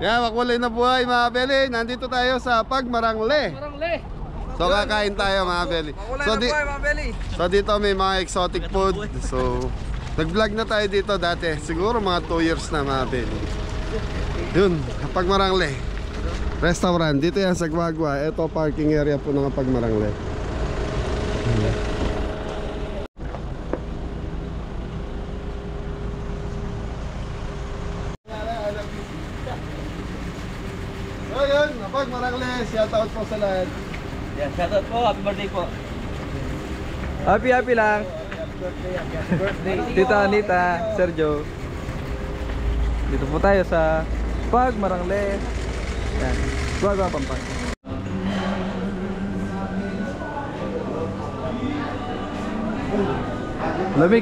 Kaya makulay na buhay mga Beli. Nandito tayo sa Pagmarangle. So kakain tayo mga Beli. So dito may mga exotic food. So nag-vlog na tayo dito dati. Siguro mga 2 years na mga Beli. Yun, Pagmarangle Restaurant. Dito yan sa Guagua. Ito parking area po ng Pagmarangle. So yun, Pagmarangle. Shoutout po sa lahat. Yeah, shoutout po, happy birthday po. Happy lang. Happy birthday. Tita Anita, Sergio. Dito po tayo sa Pagmarangle. Yan, Guagua, Pampanga. Lamig.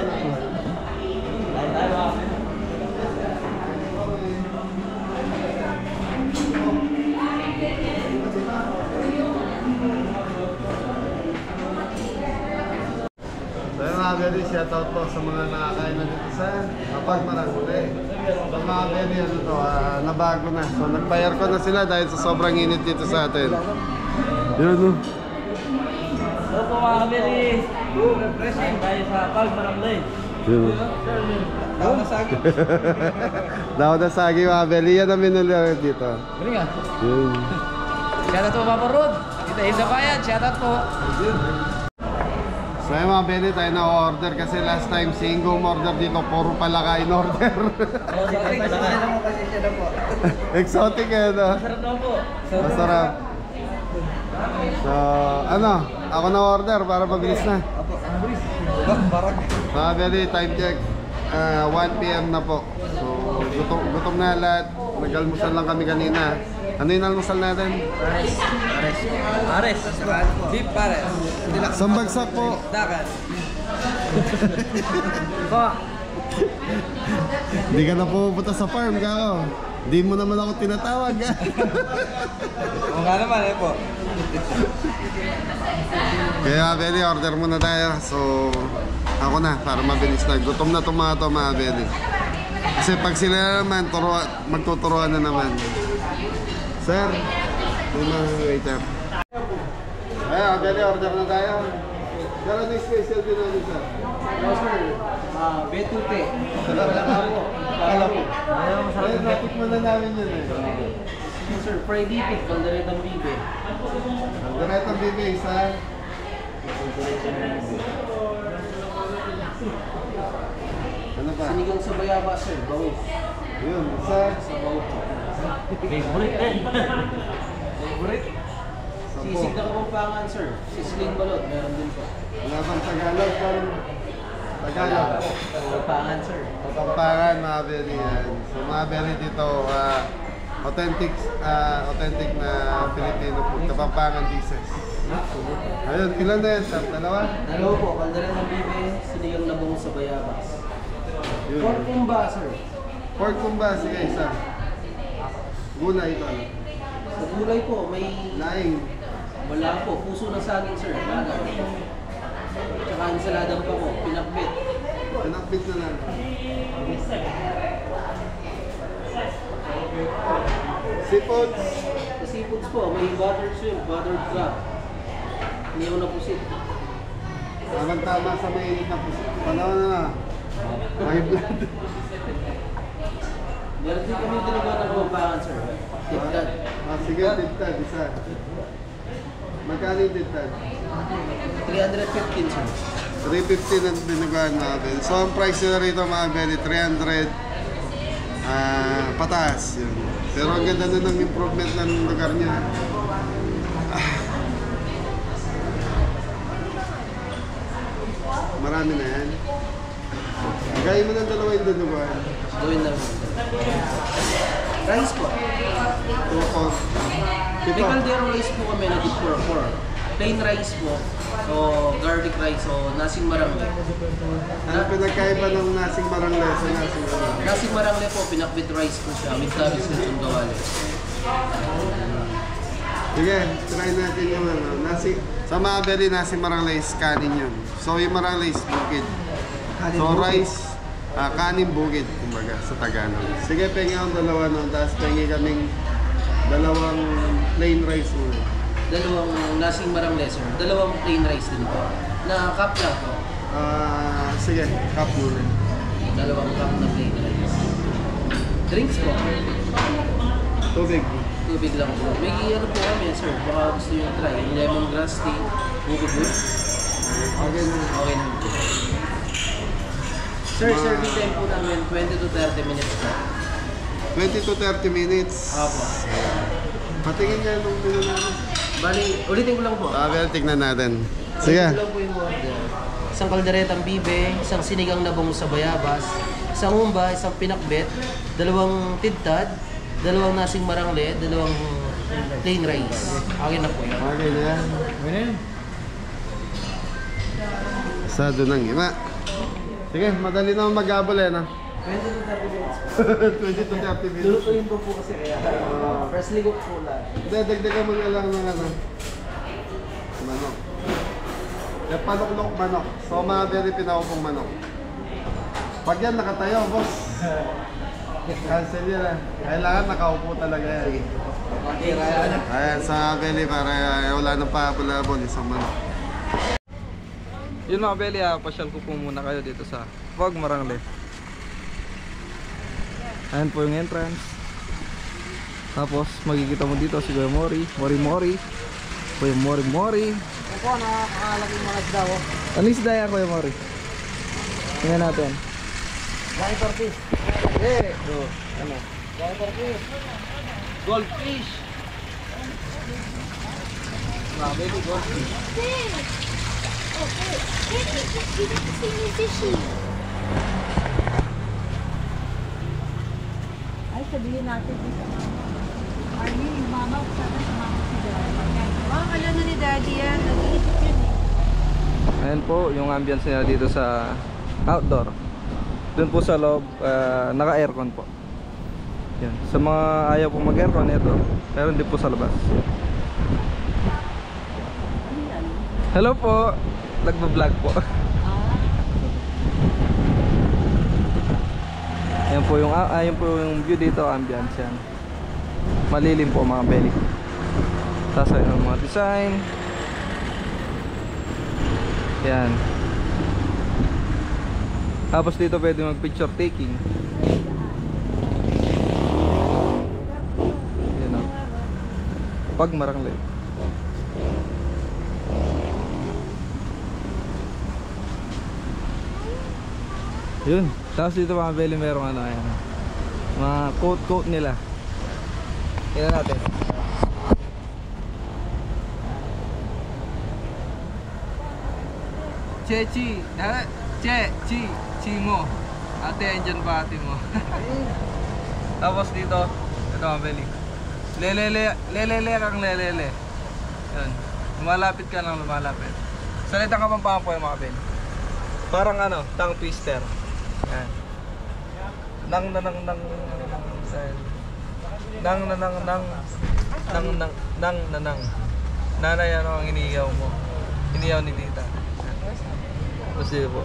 Very shoutout po sa mga nakakain na dito sa Pagmarangle. Sa mga very ano to, nabago na. So nagbayar ko na sila dahil sa sobrang init dito sa atin. Yun no. So po mga very refreshing tayo sa Pagmarangle. Yun. Daw na sagi. Daw na sagi mga very. Yan ang minuli dito. Galing ah. Yun. Shoutout po Papa Rod. Dito sa bayan, shoutout po. So yung mga Benny tayo na-order kasi last time single order dito, puro palaka in order. Exotic eh no? Masarap daw po. Masarap. So ano, ako na-order para mabilis na. Mga Benny, time check 1 PM na po. So gutom na lahat. Nag-almusal lang kami kanina. Ano yung almusal natin? Pares. Beef pares. Isang bagsak po. Dakan. Hindi ka na pupunta sa farm, kako. Hindi mo naman ako tinatawag. O nga naman eh po. Kaya Benny, order muna tayo. So ako na, para mabilis na. Gutom na itong mga ito mga Benny. Kasi pag sila naman, magtuturuan na naman. Sir, may mga waiter. Ayan, Benny, order na tayo. Pero ano yung special din natin, sir? No sir, betute. Kala po. Ayun, natikman na namin yun eh. Sir, fried beef, kalderetang bibe. Kalderetang bibe, isa. Ano pa? Sinigang sa bayaba sir, bawis. Yun, isa. Sa bawis. Favorite eh. Favorite? Sisig na Kapampangan sir. Sisling balot, meron din po. Wala bang Tagalog parang Tagalog. Kapampangan sir. Kapampangan, mga Benny yan. So mga Benny dito, authentic na Filipino food. Kapampangan dishes. Ayun, ilan na yan, sir? Dalawa? Dalawa po, kalderetang bibe, sinigang na bangus sa bayabas. Yun. Pork kumba sir. Pork kumba, sige, isa. Gulay ito. Sa gulay po, may Laing. wala po, puso ng saging sir. Laga. Tsaka ensalada pa po, pinakbit. Pinakbit na lang. Seafoods. Sa seafoods po, may buttered shrimp, buttered crab. Niyaw na pusit. Tama sa mainit na puso. Panahon na. May blood. Meron din kami tinagawa ng Kapampangan sir. Tipdad. Sige, tintad, isa. Magkano yung tintad? 315 sir. 350 ang binagawan natin. So ang price nila rito mga Benny, 300 pataas. Yun. Pero ang ganda na ng improvement ng lugar niya. Marami na yan. Gaya mo ng dalawa yung dinuguan. Gawin namin. Rice po. May caldero rice po kami na good for. Plain rice po. So, garlic rice. So, nasing marangle. Ano pinagkaiba ng nasing marangle sa nasing marangle? Nasing marangle po, pinakbit rice po siya. With cabbage na sundawali. Sige, try natin yung nasi. Sa mga Benny, nasing marangle is kanin yun. So, yung marangle is bukid. So, rice kanin bukid, kumbaga, sa Tagalog. Sige, pengi akong dalawa nun, tapos pengi kaming dalawang plain rice muna. Dalawang lasing marang lesser. Dalawang plain rice din po. Na cup lang po. Sige, cup muna. Dalawang cup na plain rice. Drinks po. Tubig. Tubig lang po. May ano po kami, sir. Baka gusto nyo try. Lemongrass tea. Bukod. Okay na. Okay na po. Sir, serving time po namin 20 to 30 minutes po. 20 to 30 minutes. Apo. Patingin niya nung menu namin. Bali, ulitin ko lang po. Well, tignan natin. Sige. Ulitin ko lang po yung order. Isang kalderetang bibe, isang sinigang na bangus sa bayabas, isang humba, isang pinakbet, dalawang tidtad, dalawang nasing marangle, dalawang plain rice. Akin na po yun. Okay na yan. Ano yun? Sado ng ima. Sige, madali naman mag-abol eh, no? 20 to 30 minutes. 20 to 30 minutes. Lulutuin ko po kasi kaya. First ligo po lang. Hindi, dagdagan mo na lang ng ano. Manok. Yung panuklok manok. So, mga very pinakupong manok. Pag yan nakatayo, boss. Cancel yan eh. Kailangan nakaupo talaga yan. Ayan, sa belly para wala nang pahabol-habol, isang manok. Yun mga belly, pasyal ko po muna kayo dito sa Pag Marangle. Ayan po yung entrance. Tapos makikita mo dito si Kuya Mori, Mori. Kuya Mori. Ako, nakakalaki yung mga isda ko. Ano isda yan Kuya Mori? Tingnan natin. Viper fish. Ano? Viper fish. Goldfish. Baby, goldfish. Ay, sabihin natin dito, mama. Arnie, yung mama, sana sumama si Daddy. Alam na ni Daddy yan. Nag-iisip yun eh. Ayan po yung ambience nila dito sa outdoor. Doon po sa loob, naka-aircon po. Yan. Sa mga ayaw po mag-aircon, ito. Meron din po sa labas. Hello po! Nagbablog po. Ayan po yung view dito, ambience yan. Malilim po mga belly. Tapos ayun ang mga design. Yan. Tapos dito pwede mag picture taking. Yan o. Pag Marangle. Yun. Tapos dito mga belly merong ano, ayan. Mga coat nila. Tingnan natin. Chi mo. Ate, andyan pa ate mo. Tapos dito, ito mga belly. Lelele kang lelele. Yun. Lumalapit ka lang, lumalapit. Salita ka pang po yung mga belly. Parang ano, tongue twister. Yan. Nang. Nanay, ano ang iniyaw mo? Iniyaw ni tita. Kasi po.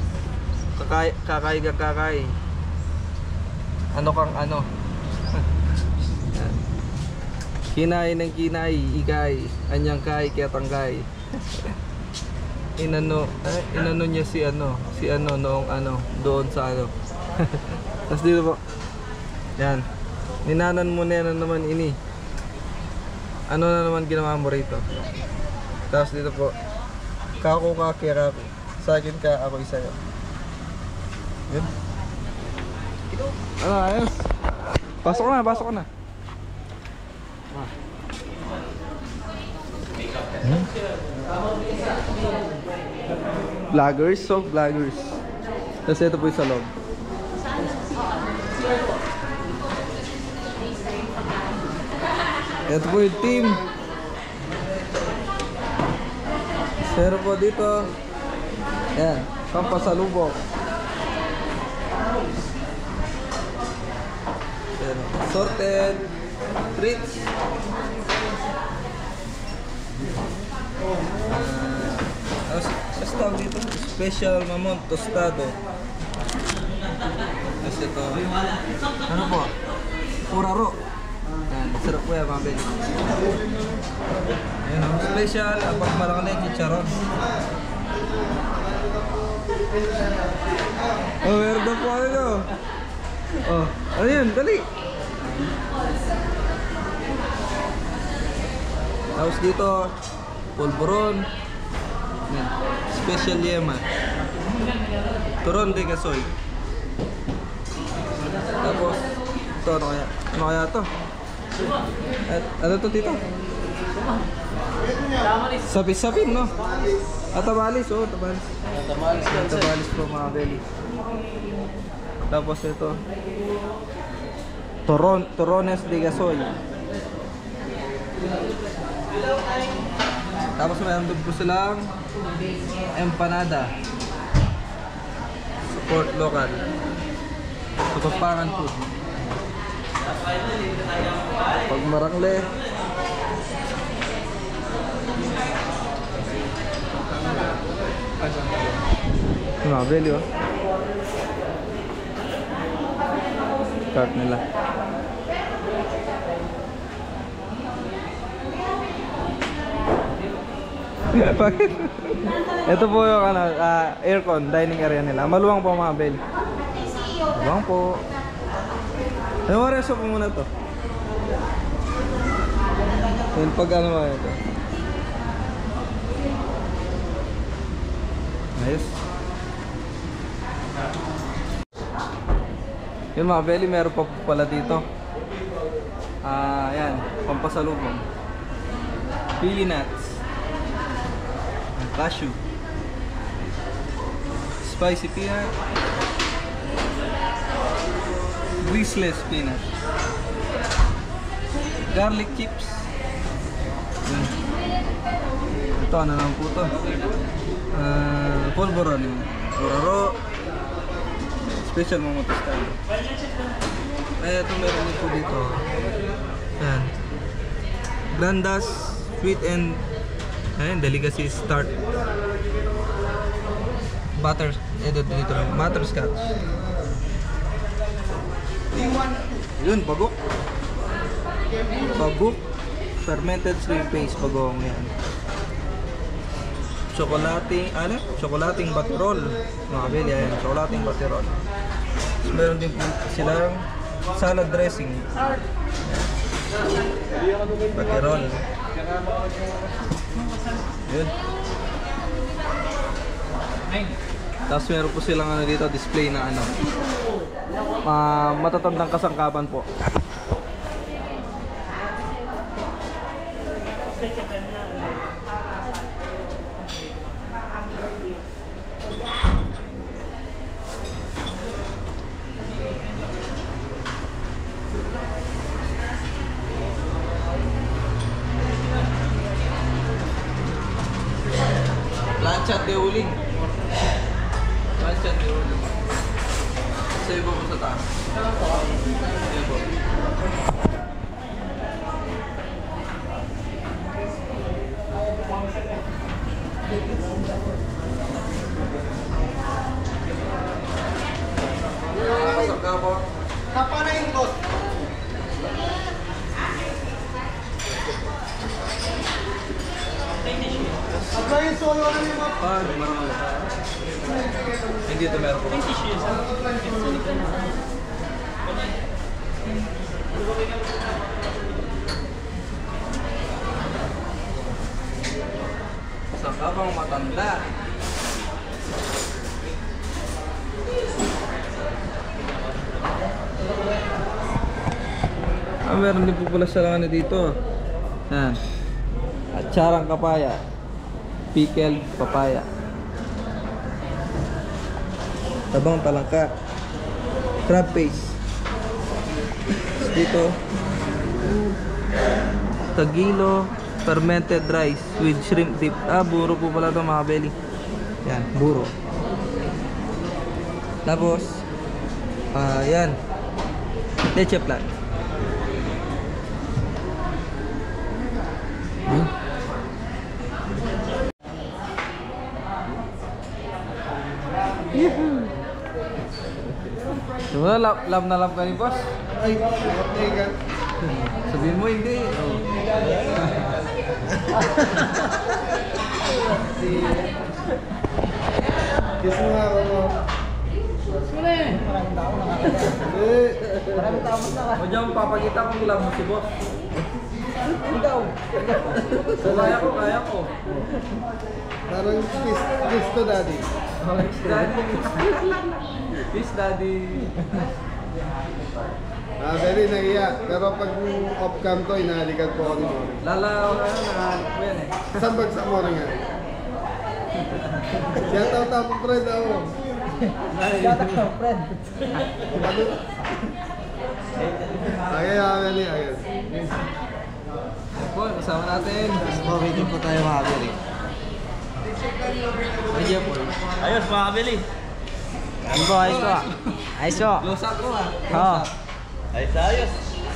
Kakay. Ano kang ano? Kinay ng kinay, ikay. Anyang kay, kaya tanggay. Inano niya si ano noong ano, doon sa ano. Tapos dito po. Yan. Ninanan mo na naman ini. Ano na naman ginawa mo rito? Tapos dito po. Kako ka, kira ko. Sa akin ka, ako isayo. Yun. Ano, ayos. Pasok na. Vloggers. Tapos ito po yung sa loob. Ito po yung team. Pero po dito, yan, pampasalubok. Yan, sorted treats. Ano tawag dito? Special mamon tostado. Tapos ito, ano po? Puraro. Yan, sarap po yan mga belly. Ayan o, special, pag marang chicharon. Oh, meron daw po ano ito. Oh, ano yun? Dali! Tapos dito, pulburon. Yan, special yema. Turon de gasoy. Tapos, ito ano kaya? Ano kaya ito? At, ano to dito? Sapin, no? Ah, tabalis, oh, tabalis. Tabalis po mga belly. Tapos ito, Torones de gasoy. Tapos mayroon po silang empanada. Support local. Kapampangan food. Pag marangle. Mga belly, oh. Cart nila. Bakit? Ito po yung aircon, dining area nila. Maluwang po mga belly. Maluwang po. Ano mo reso po muna to? Yung pag ano mo ito. Ayos. Yun mga belly, meron pa po pala dito. Yan, pampasalubong. Pili nuts. Cashew. Spicy peanut. Greaseless peanut. Garlic chips. Ito ano lang po ito. Pulburon. Puraro. Special mga tostado. Ay, ito meron din po dito. Ayan. Grandas sweet and delicacy start. Butter. Ito dito lang. Butterscotch. Yun, bagok. Bagok. Fermented shrimp paste. Bagong yan. Chocolating batirol. Mga kabili, ayan. Chocolating batirol. Tapos meron din po silang salad dressing. Batirol. Yun. Tapos meron po silang ano dito, display na ano. Matatandang kasangkapan po. Lanchat de uling. Lanchat de uling. Sa iba po sa taas. Ayan po. Pasok ka po. Tapa na yung boss. Abla yung solo na yung mga... Marami. Hindi ito meron po. Sa kabang matanda. Meron din po pala sa ano dito. Yan. Atsarang kapaya. Pickled papaya. Tabang talangka. Crab paste. Dito. Tagilo fermented rice with shrimp dip. Buro po pala ito mga belly. Yan, buro. Tapos yan. Leche flan. Wala, love na love ka ni boss. Ay, kaptigan. Sabihin mo hindi. Oh. Kiss mo nga ako. O diyan, papakita kong love mo si boss. Ikaw. Kaya ko. Parang kiss to daddy. Kiss daddy. Kiss daddy. Very nahiya. Pero pag off-cam to, inahalikan po ako ni Mori. Lalaw na yun, nakahanap ko yan eh. Saan bagsak mo rin nga? Shout out ako, friend ako. Shout out, friend. Agay, Abeli, agay. Po, kasama natin. Waiting po tayo mga Beli. Ayan po. Ayos mga kabili. Ayos po, ayos po. Ayos po. Close up ko ah. Oo. Ayos.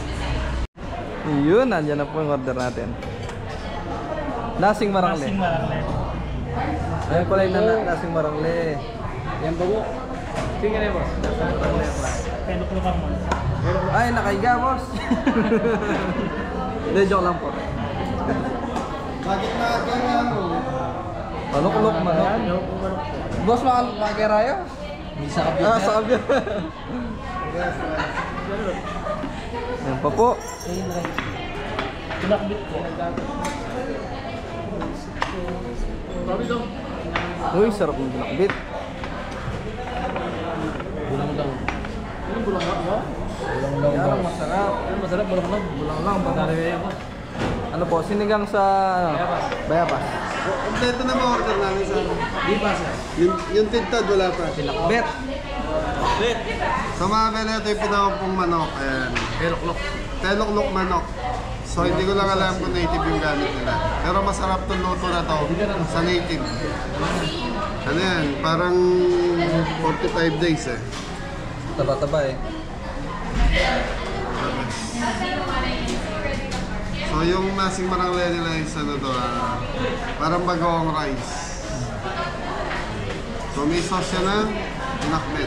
Yun, nandiyan na po yung order natin. Lasing marangle. Ayun pala yung lasing marangle. Yan bago. Sige na boss. Lasing marangle. Penuklukan mo. Ay, nakaiga boss. Hindi, joke lang po. Bakit nakakaya mo? Panukulok manok. Boss, makakirayo? May isa ka Ah, sabi. Yan pa po. Pinakbit ko. Uy, sarap ng binakbit. Bulang-lang. Yan ang masarap. Masarap, bulang-bulang. Bulang lang. Pagkari kayo ko. Ano po, sinigang sa Bayabas. Kompleto na ba order namin sa ano? Di pa sir. Yung tintad, wala pa. Pinakbet. Wait. Sa mga Abeli, ito yung pinakapong manok. Ayan. Penuklok. Teloklok manok. So hindi ko lang alam kung native yung gamit nila. Pero masarap tong luto na to sa native. Ano yan? Parang 45 days eh. Taba-taba eh. So yung nasing marangle nila is ano to, parang bagong rice. So may sauce siya na nakmet.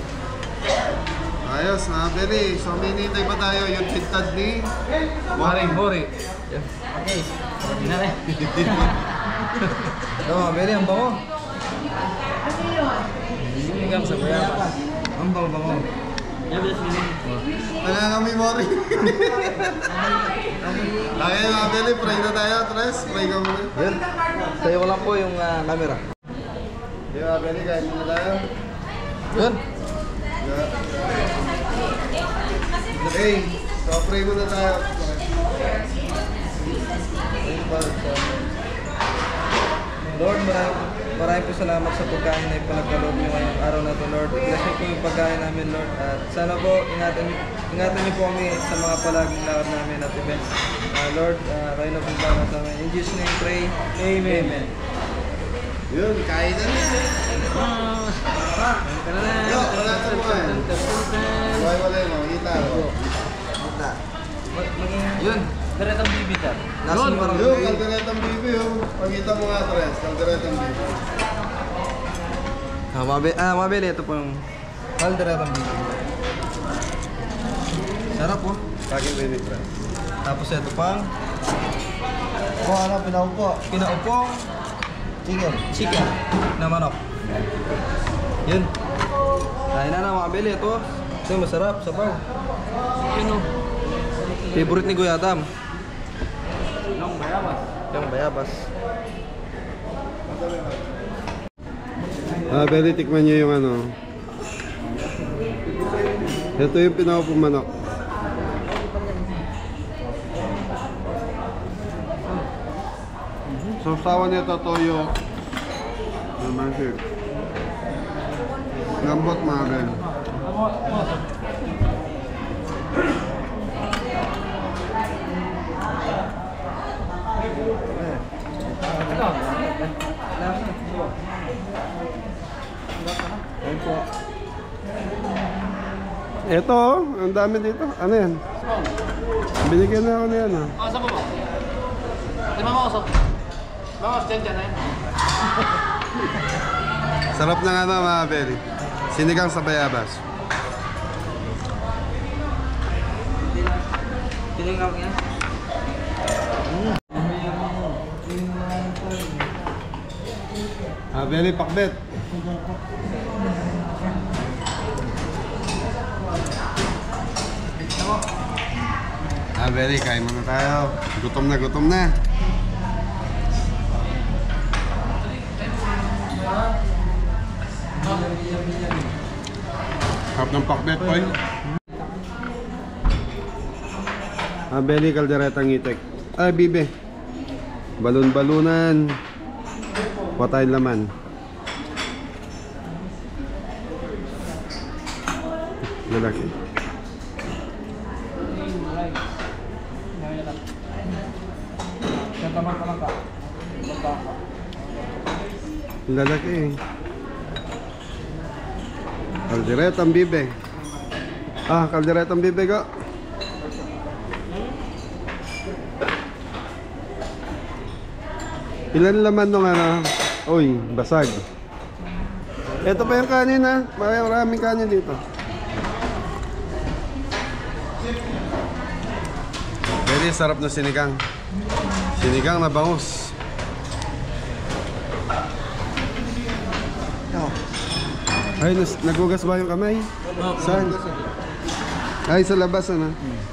Ayos na, Beli. So may hinihintay pa tayo yung tintad ni Hori. Yes. Hindi na rin. Ito, Beli, ang bango. Sinigang sa Bayabas. Ang bango. Kami Mori. Okay mga Beli, pray na tayo. Tres, pray ka muna. Yun. Tayo ko lang po yung camera. Okay mga Beli, kain muna tayo. Yun. Okay, so pray muna tayo. Lord, maraming po salamat sa pagkain na ipinagkaloob niyo ngayong araw na ito, Lord. Bless niyo po yung pagkain namin, Lord. At sana po, ingatan niyo po kami sa mga palaging lakad namin at events. Lord, kayo na po para sa amin. In Jesus' name, pray. Amen. Yun, kain na. Yo, wala sa mga yan. Wala mo, kita. Yun. Diretang bibita. Lasing Yo, marangle. kalderetang bibi yung. Pagkita mo nga, Tres, kalderetang bibi. Mabili, ito po yung kalderetang bibi. Sarap po. Pagin bibi, Tres. Tapos ito pang Pinaupo. pinaupong chicken na manok. Yun. Kain na mga beli. Ito masarap, sabaw. Yun o. Favorite ni Kuya Tam. Yung bayabas. Beli, tikman niyo yung ano. Ito yung pinaupong manok. So, sawa nito toyo. Naman Lambot mga Bel. Ito, ang dami dito. Ano yan? Binigyan na ako na yan. Ah, saan ba? Lima mo usap. Vamos, dyan na yan. Sarap na nga na mga Beli. Sinigang sa bayabas. Sino yung hawak niya? Belly pakbet. Belly, kain muna tayo. Gutom na, gutom na. Harap ng pakbet, boy. Belly, kalderetang itik. Bibe. Balon-balunan. Patay laman. Lalaki. Lalaki. Kalderetang bibe. Kalderetang bibe ko. Ilan laman nung ano? Uy, basag. Ito pa yung kanin ha. Maraming kanin dito. Very sarap na sinigang. Sinigang na bangus. Ay, nagugas ba yung kamay? Saan? Ay, sa labas ano?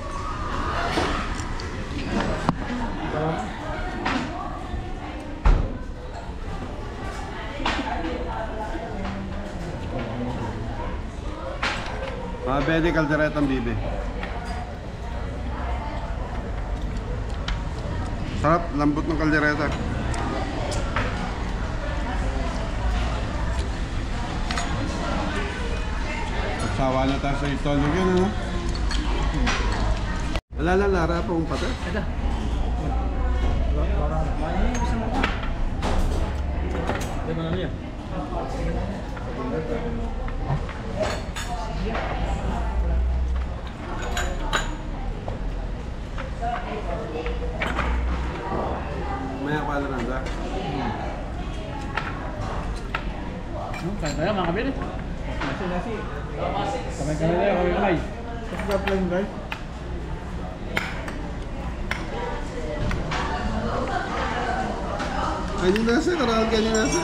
Belly, kalderetang bibe. Sarap, lambot ng kaldereta. Sawa na tayo sa itolog yun, ano? Wala lang, Lara pa kung patas. Ada. Di mana niya? Maya pala nanda. Kaya mga kabili. Nasi. Kamay. Sarap lang guys. Kanin nasa, karahal kanin nasa.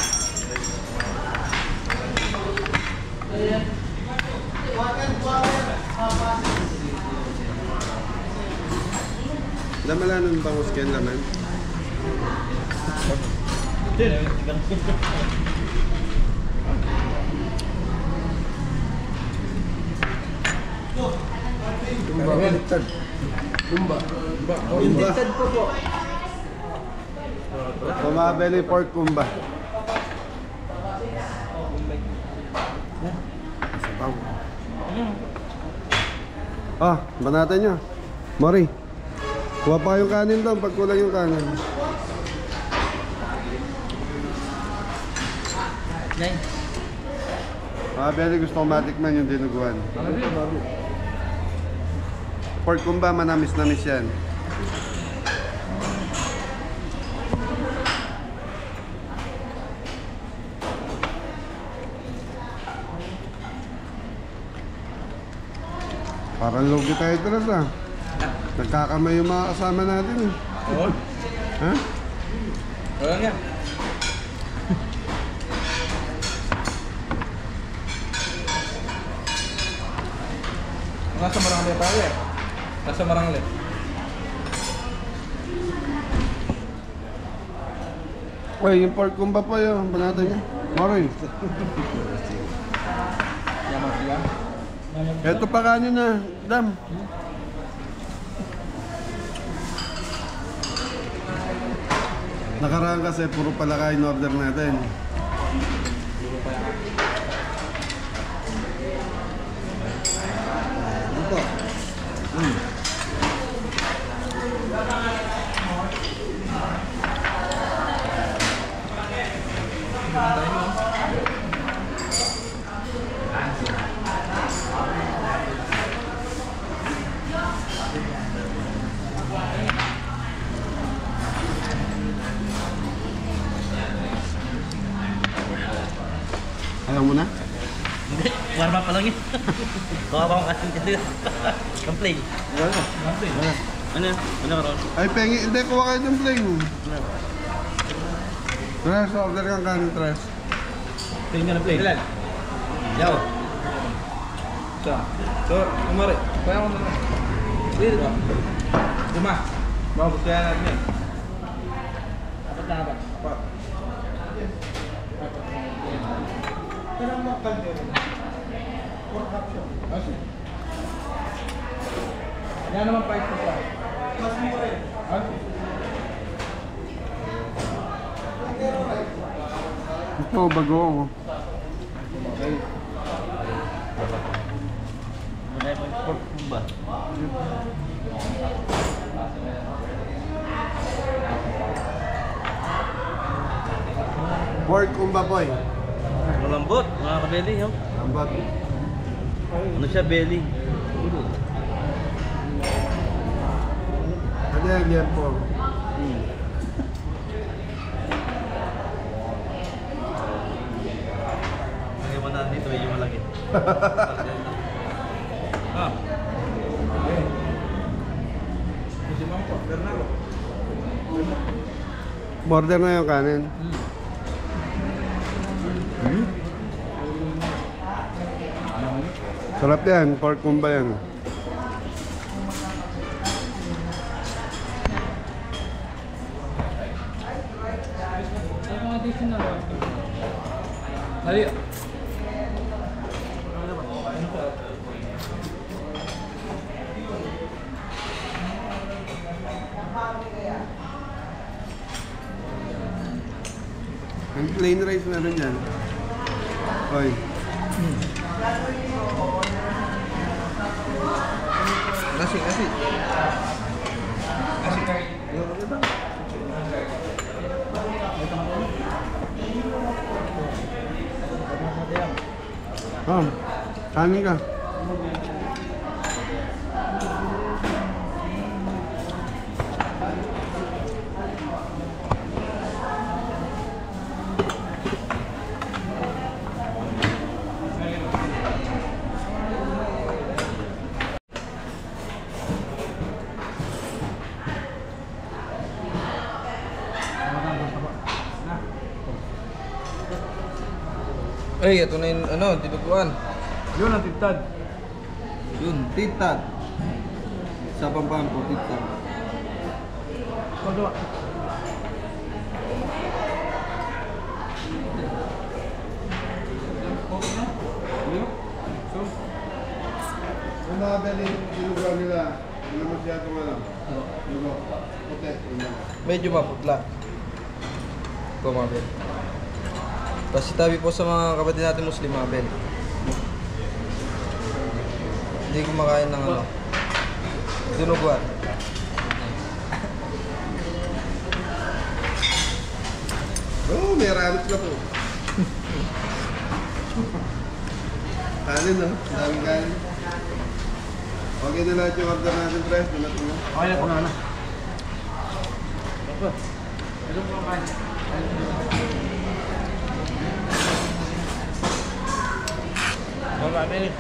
Damala nun bangus ken laman. Kumba. Injected po. Belly pork kumba. Banatan nyo. Mori. Kuha pa yung kanin doon pag kulang yung kanin. Belly, gusto ko matikman yung dinuguan. Pork kumba, manamis-namis yan. Parang logi tayo talaga. Nagkakamay yung mga kasama natin eh. Oo. Ha? Wala nga. Nasa Marangle tayo eh. Nasa Marangle. Uy, yung pork kumba pa yun. Banatan niya. Moroy. Yaman siya. Ito pa kanin na. Dam. Nakaraan kasi puro palaka in order natin. Ito. Karma pa lang yun. Baka ba akong asin kasi. Complain. Ano yan? Ano ka ron? Ay, pengi. Hindi, kuha kayo ng plane. Tres, order kang kanin, Tres. Plain ka na plain. Ilan? Yaw. So, kumari. Kaya ko naman. Dito ba? Lima. Bakit kaya natin yan? Apat na apat. Apat. Kailangan mo kaldero. Pork option. Kasi. Yan naman price ko siya. Mas mura yun. Ito, bago ako. Pork ba? Pork umbaboy. Malambot, mga kabeli. Yung. Lambat. Ano siya, belly? Ano yan po? Ang iwan natin dito, medyo malaki. Ah. Kasi ma'am po, Bernardo. Border na yung kanin. Sarap yan, pork kumba yan. Dali. Ang plain rice na rin yan. Oy. Nasi. Nasi. Kanin ka. Ay, ito na yung ano, tinuguan. Yun ang titad. Yun, titad. Sa Pampampo, titad. Pagawa. Yung mga beli, sinugaw nila, hindi masyadong alam. Lugo, puti, Medyo maputla. Ito mga bel. Tapos itabi po sa mga kapatid natin Muslim mga bel. Hindi kumakain ng ano. Dinuguan. Oh, may ramet na po. Kanin, no? Daming kanin. Okay na lahat yung order natin, Tres. Dumating na. Okay na po na. Mga kabeli.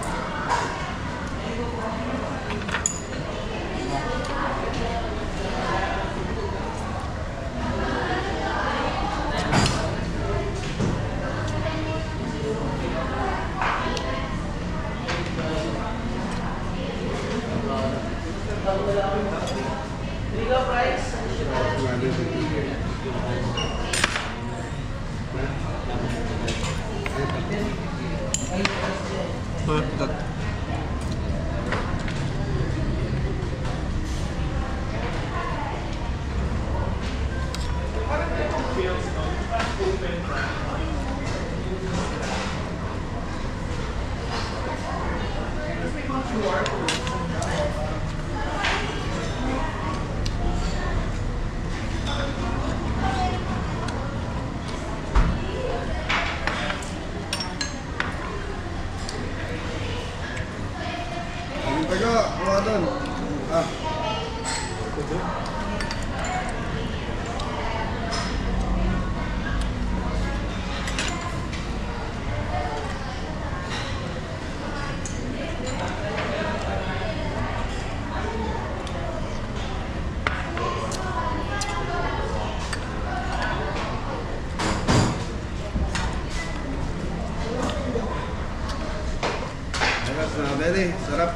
Taga, kuha doon. Ah. Belly. Sarap.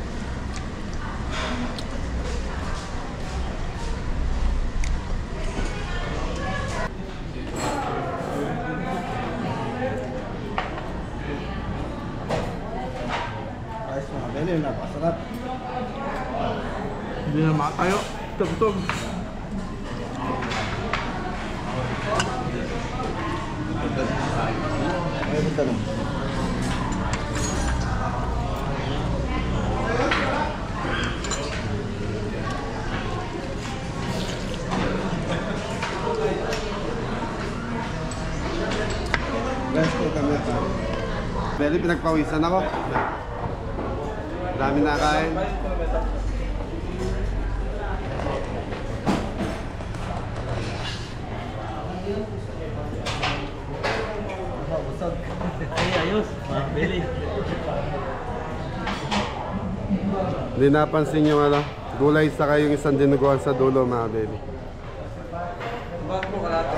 Ayos mga Belly, napakasarap. Hindi na makayo. Tugtog. Ay, punta lang. Guys, po kami. Belly, pinagpawisan ako. Dami na kain. Ay, ayos. Belly. Hindi napansin yung ano, gulay sa yung isang dinuguan sa dulo mga Belly. Bakit mo kalata?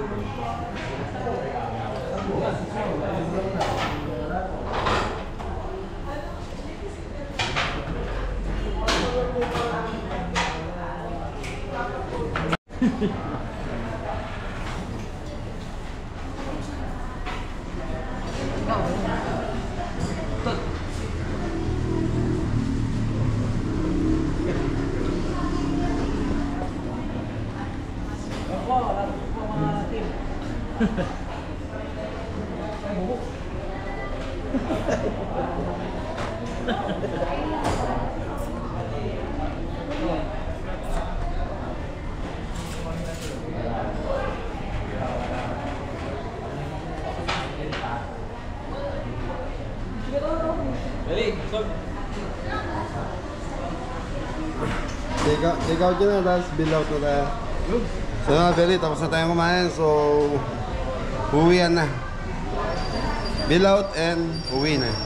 Take out yun na, tapos bill out na tayo. So mga Belly, tapos na tayong kumain. So, uwian na. Bill out and uwi na.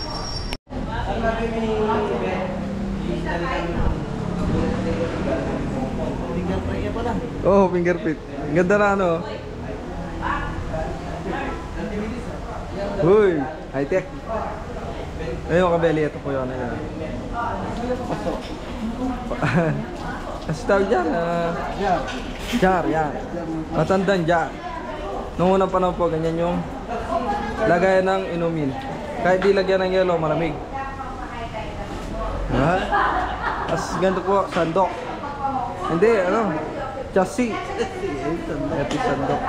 Oh, fingerprint. Ang ganda na ano. Uy, high tech. Ayun ka Belly, ito po yun. Kasi tawag dyan, jar, yan. Matandang jar. Noong unang panahon po, ganyan yung lagayan ng inumin. Kahit di lagyan ng yelo, malamig. Diba? Tapos ganito po, sandok. Hindi, ano, chassis. Ito sandok.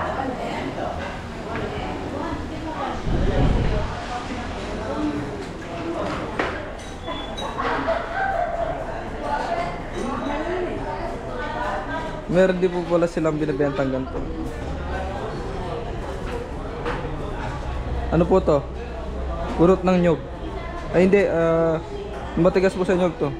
Meron din po pala silang binibentang ganito. Ano po to? Urot ng nyog. Ay hindi, matigas po sa nyog to.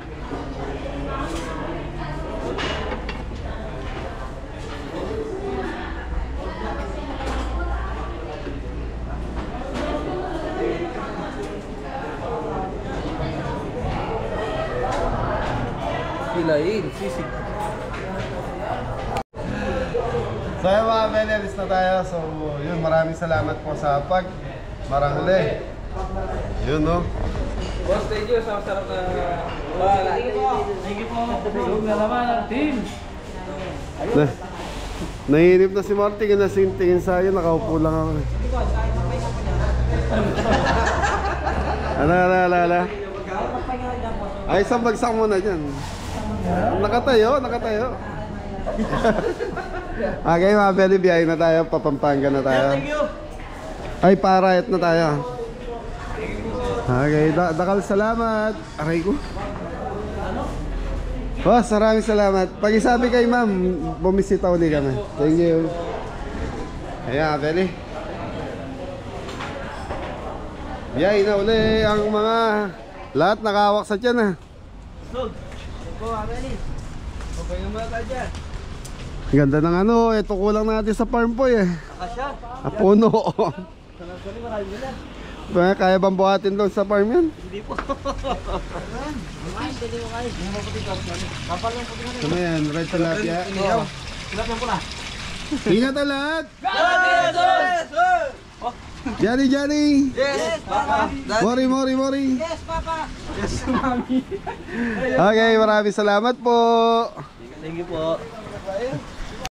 Hilain, sisig. So yun mga Belly, alis na tayo. So yun, maraming salamat po sa pagmarangle. Yun no. Boss, thank you sa sarap na wala. Thank you po. Yung nalaman ng team. Nahinip na si Marty, tingin sa akin, nakaupo lang ako. Ala. Ay, isang bagsak muna dyan. Nakatayo. Okay mga Belly, biyahe na tayo, Papampanga na tayo. Thank you. Ay, Parayat na tayo. Okay, dakal salamat. Aray ko. Boss, maraming salamat. Pag-isabi kay ma'am, bumisita uli kami. Thank you. Ayan, Belly. Biyahe na uli ang mga lahat nakawak sa tiyan ha. Ganda ng ano, ito kulang natin sa farm po eh. Puno. Kaya bang buhatin doon sa farm yan? Hindi po. Ano yan? Red tilapia? Tilapia po na. Ingat na lahat! God bless us! Johnny, Johnny! Yes, Papa! Mori, Mori, Mori! Yes, Papa. Yes, Mami! Okay, maraming salamat po! Thank you po.